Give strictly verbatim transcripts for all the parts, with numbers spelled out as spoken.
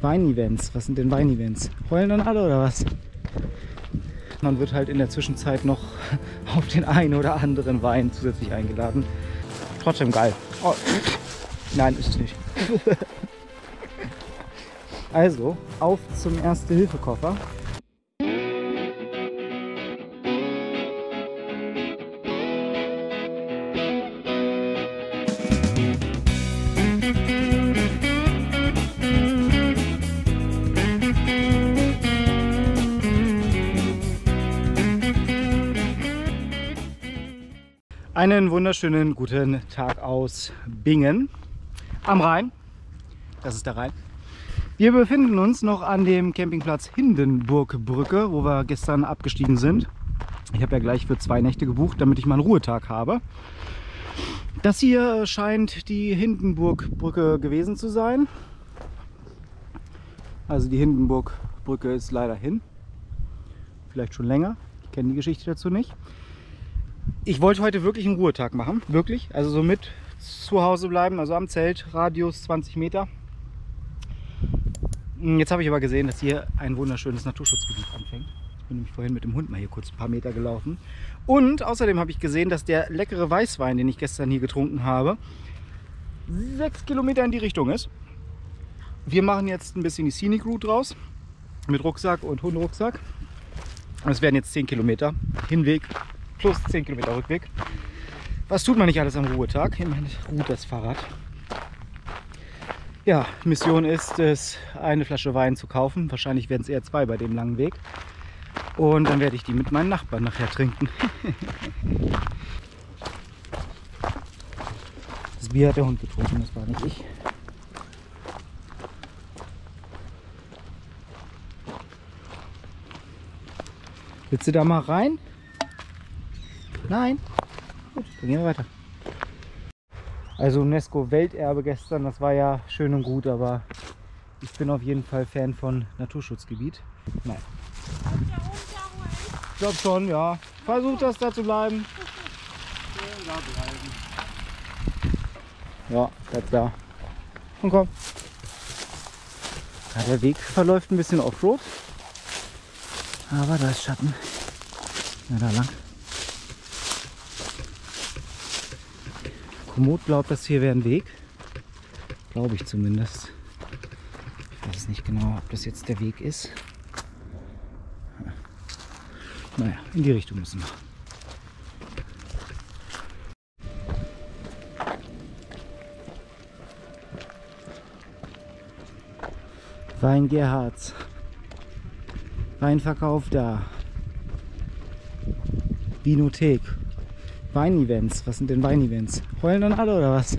Wein-Events. Was sind denn Wein-Events? Heulen dann alle oder was? Man wird halt in der Zwischenzeit noch auf den einen oder anderen Wein zusätzlich eingeladen. Trotzdem geil. Oh. Nein, ist es nicht. Also, auf zum Erste-Hilfe-Koffer. Einen wunderschönen guten Tag aus Bingen am Rhein. Das ist der Rhein. Wir befinden uns noch an dem Campingplatz Hindenburgbrücke, wo wir gestern abgestiegen sind. Ich habe ja gleich für zwei Nächte gebucht, damit ich mal einen Ruhetag habe. Das hier scheint die Hindenburgbrücke gewesen zu sein. Also die Hindenburgbrücke ist leider hin. Vielleicht schon länger. Ich kenne die Geschichte dazu nicht. Ich wollte heute wirklich einen Ruhetag machen, wirklich, also so mit zu Hause bleiben, also am Zelt, Radius zwanzig Meter. Jetzt habe ich aber gesehen, dass hier ein wunderschönes Naturschutzgebiet anfängt. Ich bin nämlich vorhin mit dem Hund mal hier kurz ein paar Meter gelaufen. Und außerdem habe ich gesehen, dass der leckere Weißwein, den ich gestern hier getrunken habe, sechs Kilometer in die Richtung ist. Wir machen jetzt ein bisschen die Scenic Route draus, mit Rucksack und Hunderucksack. Es werden jetzt zehn Kilometer Hinweg. Plus zehn Kilometer Rückweg. Was tut man nicht alles am Ruhetag? Immerhin ruht das Fahrrad. Ja, Mission ist es, eine Flasche Wein zu kaufen. Wahrscheinlich werden es eher zwei bei dem langen Weg. Und dann werde ich die mit meinen Nachbarn nachher trinken. Das Bier hat der Hund getrunken, das war nicht ich. Willst du da mal rein? Nein? Gut, dann gehen wir weiter. Also UNESCO-Welterbe gestern, das war ja schön und gut, aber ich bin auf jeden Fall Fan von Naturschutzgebiet. Nein. Ich glaube schon, ja. Versucht das da zu bleiben. Ja, bleib da. Und komm. Ja, der Weg verläuft ein bisschen Offroad. Aber da ist Schatten. Na, da lang. Komoot glaubt, das hier wäre ein Weg. Glaube ich zumindest. Ich weiß nicht genau, ob das jetzt der Weg ist. Naja, in die Richtung müssen wir. Wein Gerhards. Weinverkauf da. Vinothek. Wein-Events. Was sind denn Wein-Events? Heulen dann alle oder was?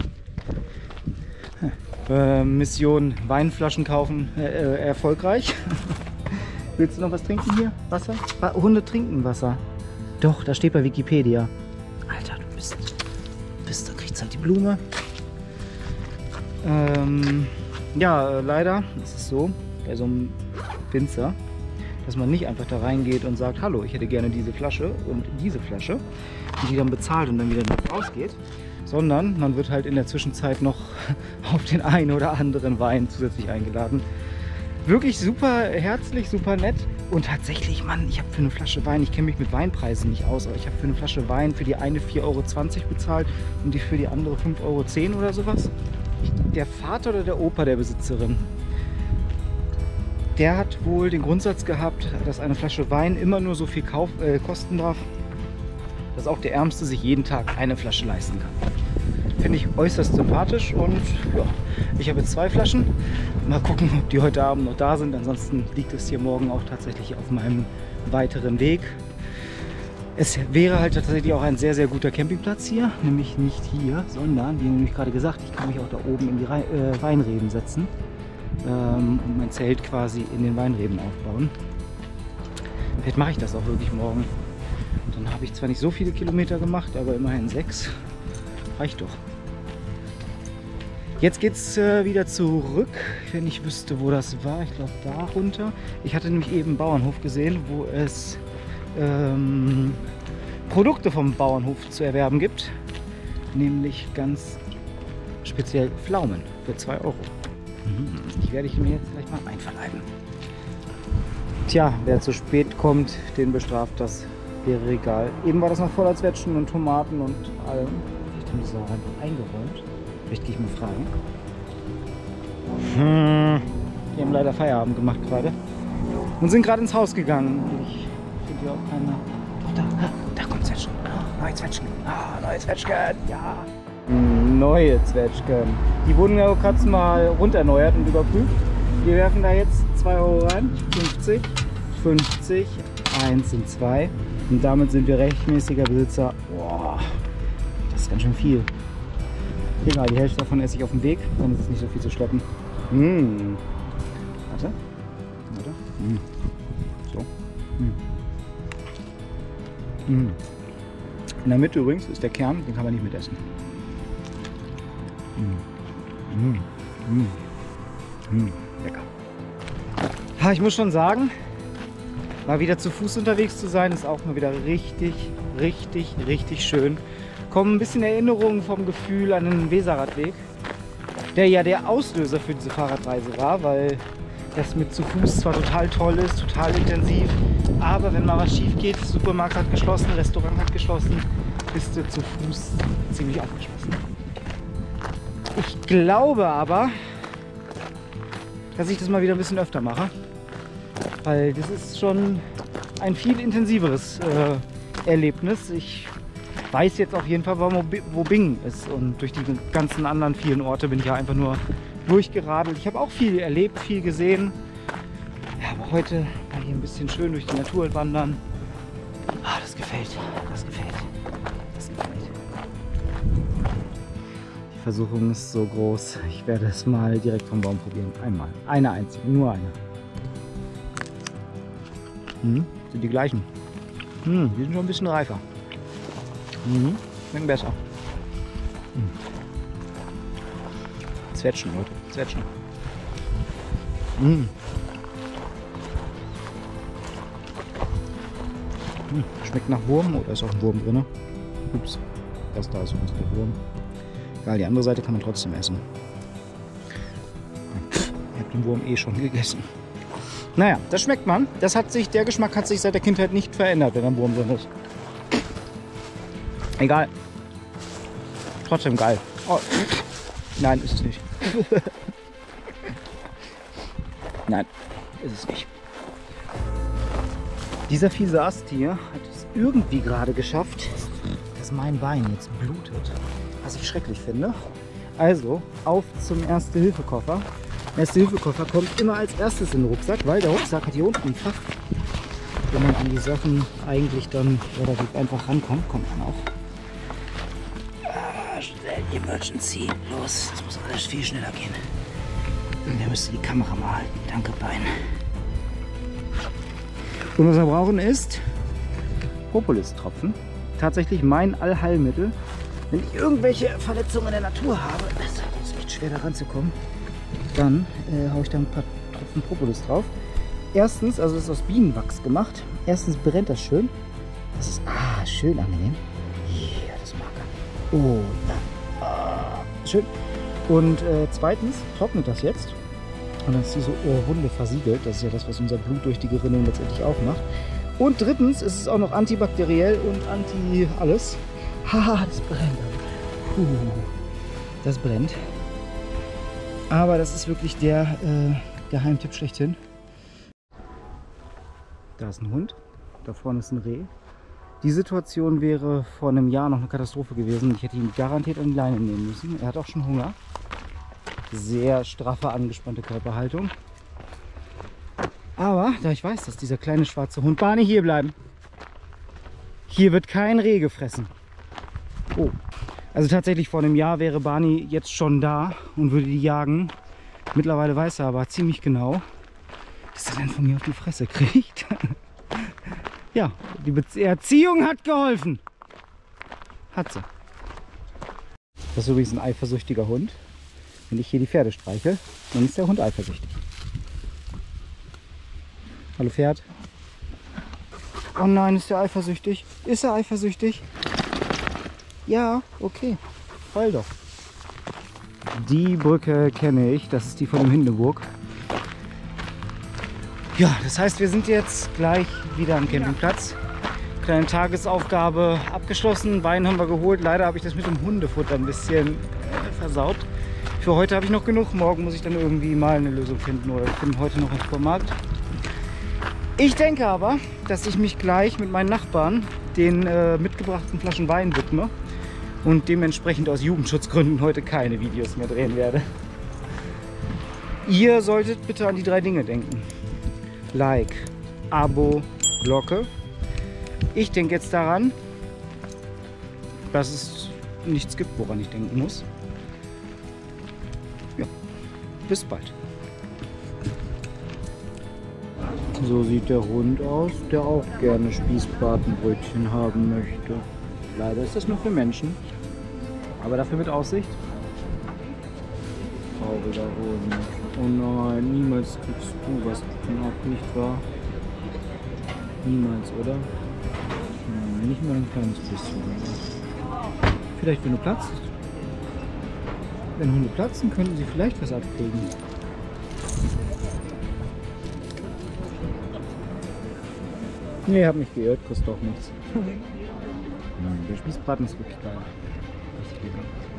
Äh, Mission Weinflaschen kaufen äh, äh, erfolgreich. Willst du noch was trinken hier? Wasser? Wa- Hunde trinken Wasser. Doch, da steht bei Wikipedia. Alter, du bist... bist da kriegst halt die Blume. Ähm, ja, äh, leider ist es so, bei so einem Winzer, dass man nicht einfach da reingeht und sagt, hallo, ich hätte gerne diese Flasche und diese Flasche, und die dann bezahlt und dann wieder rausgeht, sondern man wird halt in der Zwischenzeit noch auf den einen oder anderen Wein zusätzlich eingeladen. Wirklich super herzlich, super nett und tatsächlich, Mann, ich habe für eine Flasche Wein, ich kenne mich mit Weinpreisen nicht aus, aber ich habe für eine Flasche Wein für die eine vier Euro zwanzig bezahlt und die für die andere fünf Euro zehn oder sowas. Der Vater oder der Opa der Besitzerin, der hat wohl den Grundsatz gehabt, dass eine Flasche Wein immer nur so viel kauf, äh, kosten darf, dass auch der Ärmste sich jeden Tag eine Flasche leisten kann. Finde ich äußerst sympathisch und ja, ich habe jetzt zwei Flaschen. Mal gucken, ob die heute Abend noch da sind. Ansonsten liegt es hier morgen auch tatsächlich auf meinem weiteren Weg. Es wäre halt tatsächlich auch ein sehr, sehr guter Campingplatz hier. Nämlich nicht hier, sondern, wie nämlich gerade gesagt, ich kann mich auch da oben in die Rei äh, Weinreben setzen. Ähm, und mein Zelt quasi in den Weinreben aufbauen. Vielleicht mache ich das auch wirklich morgen. Dann habe ich zwar nicht so viele Kilometer gemacht, aber immerhin sechs. Reicht doch. Jetzt geht es äh, wieder zurück, wenn ich wüsste, wo das war. Ich glaube, da runter. Ich hatte nämlich eben einen Bauernhof gesehen, wo es ähm, Produkte vom Bauernhof zu erwerben gibt. Nämlich ganz speziell Pflaumen für zwei Euro. Ich werde ich mir jetzt gleich mal einverleiben. Tja, wer zu spät kommt, den bestraft das leere Regal. Eben war das noch voller Zwetschgen und Tomaten und allem. Vielleicht haben die es auch einfach eingeräumt. Vielleicht gehe ich mal fragen. Hm. Die haben leider Feierabend gemacht gerade. Und sind gerade ins Haus gegangen. Ich finde hier auch keine... Doch, da, da kommt Zwetschgen. Oh, neue Zwetschgen. Ah, neue Zwetschgen. Ja. Neue Zwetschgen. Die wurden ja gerade mal runderneuert und überprüft. Wir werfen da jetzt zwei Euro rein. fünfzig, fünfzig, eins und zwei. Und damit sind wir rechtmäßiger Besitzer. Boah, das ist ganz schön viel. Egal, die Hälfte davon esse ich auf dem Weg. Dann ist es nicht so viel zu schleppen. Mmh. Warte. Warte. Mmh. So. Mmh. Mmh. In der Mitte übrigens ist der Kern, den kann man nicht mitessen. Mmh. Mmh. Mmh. Mmh. Lecker. Ha, ich muss schon sagen, mal wieder zu Fuß unterwegs zu sein, ist auch mal wieder richtig, richtig, richtig schön. Kommen ein bisschen Erinnerungen vom Gefühl an den Weserradweg, der ja der Auslöser für diese Fahrradreise war, weil das mit zu Fuß zwar total toll ist, total intensiv, aber wenn mal was schief geht, Supermarkt hat geschlossen, Restaurant hat geschlossen, bist du zu Fuß ziemlich aufgeschlossen. Ich glaube aber, dass ich das mal wieder ein bisschen öfter mache, weil das ist schon ein viel intensiveres äh, Erlebnis. Ich weiß jetzt auf jeden Fall, wo Bingen ist, und durch die ganzen anderen vielen Orte bin ich ja einfach nur durchgeradelt. Ich habe auch viel erlebt, viel gesehen. Ja, aber heute mal hier ein bisschen schön durch die Natur wandern. Ah, das gefällt, das gefällt, das gefällt. Die Versuchung ist so groß. Ich werde es mal direkt vom Baum probieren. Einmal, eine einzige, nur eine. Hm, sind die gleichen. Hm, die sind schon ein bisschen reifer. Mhm, schmecken besser. Hm. Zwetschgen, Leute, Zwetschgen. Hm. Hm. Schmeckt nach Wurm, oder ist auch ein Wurm drin? Ups, das da ist übrigens der Wurm. Egal, die andere Seite kann man trotzdem essen. Ich habe den Wurm eh schon gegessen. Naja, das schmeckt man. Das hat sich, der Geschmack hat sich seit der Kindheit nicht verändert, wenn ein Wurm drin ist. Egal. Trotzdem geil. Oh. Nein, ist es nicht. Nein, ist es nicht. Dieser fiese Ast hier hat es irgendwie gerade geschafft, dass mein Bein jetzt blutet. Was ich schrecklich finde. Also, auf zum Erste-Hilfe-Koffer. Erste-Hilfe-Koffer kommt immer als erstes in den Rucksack, weil der Rucksack hat hier unten ein Fach, wo man an die Sachen eigentlich dann relativ einfach rankommt. Kommt man auch. Emergency. Los, das muss alles viel schneller gehen. Der müsste die Kamera mal halten. Danke, Bein. Und was wir brauchen ist Propolis-Tropfen. Tatsächlich mein Allheilmittel. Wenn ich irgendwelche Verletzungen in der Natur habe, das ist echt schwer da ranzukommen, dann äh, haue ich da ein paar Tropfen Propolis drauf. Erstens, also es ist aus Bienenwachs gemacht. Erstens brennt das schön. Das ist ah, schön angenehm. Ja, das mag er. Oh, ja. Schön. Und äh, zweitens trocknet das jetzt und dann ist diese Wunde versiegelt. Das ist ja das, was unser Blut durch die Gerinnung letztendlich auch macht. Und drittens ist es auch noch antibakteriell und anti alles. Haha, das brennt. Puh, das brennt. Aber das ist wirklich der äh, Geheimtipp schlechthin. Da ist ein Hund, da vorne ist ein Reh. Die Situation wäre vor einem Jahr noch eine Katastrophe gewesen. Ich hätte ihn garantiert an die Leine nehmen müssen. Er hat auch schon Hunger. Sehr straffe, angespannte Körperhaltung. Aber da ich weiß, dass dieser kleine schwarze Hund... Barney, hier bleiben. Hier wird kein Reh gefressen. Oh. Also tatsächlich vor einem Jahr wäre Barney jetzt schon da und würde die jagen. Mittlerweile weiß er aber ziemlich genau, dass er dann von mir auf die Fresse kriegt. Ja, die Be- Erziehung hat geholfen. Hat sie. Das ist übrigens ein eifersüchtiger Hund. Wenn ich hier die Pferde streiche, dann ist der Hund eifersüchtig. Hallo Pferd. Oh nein, ist der eifersüchtig? Ist er eifersüchtig? Ja, okay. Heul doch. Die Brücke kenne ich, das ist die von dem Hindenburg. Ja, das heißt, wir sind jetzt gleich wieder am Campingplatz. Kleine Tagesaufgabe abgeschlossen, Wein haben wir geholt. Leider habe ich das mit dem Hundefutter ein bisschen äh, versaut. Für heute habe ich noch genug, morgen muss ich dann irgendwie mal eine Lösung finden oder ich bin heute noch im Supermarkt. Ich denke aber, dass ich mich gleich mit meinen Nachbarn den äh, mitgebrachten Flaschen Wein widme und dementsprechend aus Jugendschutzgründen heute keine Videos mehr drehen werde. Ihr solltet bitte an die drei Dinge denken. Like, Abo, Glocke. Ich denke jetzt daran, dass es nichts gibt, woran ich denken muss. Ja, bis bald. So sieht der Hund aus, der auch gerne Spießbratenbrötchen haben möchte. Leider ist das nur für Menschen, aber dafür mit Aussicht. Trauriger Hund. Oh nein, niemals kriegst du was ab, nicht wahr? Niemals, oder? Nein, nicht mal ein kleines bisschen. Vielleicht, wenn du platzt. Wenn Hunde platzen, könnten sie vielleicht was abkriegen. Nee, hab mich geirrt, kostet auch nichts. Der Spießbraten ist wirklich geil. Richtig lecker.